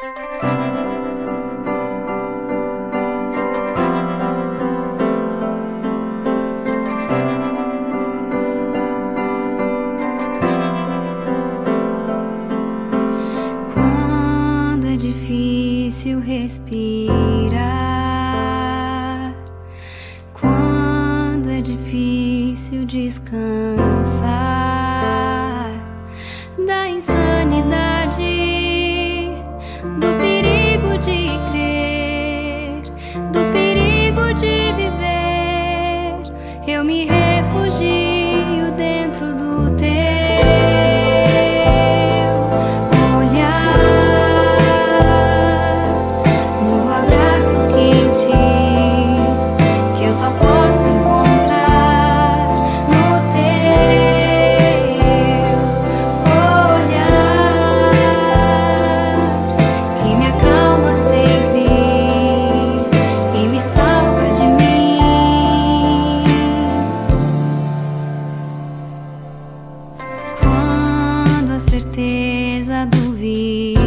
Quando é difícil respirar, quando é difícil descansar da insanidade, do perigo de crer, do perigo de viver, eu me refugio dentro do teu olhar, no abraço quente que eu só posso encontrar no teu olhar, que me acalma sempre e me salva de mim. Quando a certeza duvida,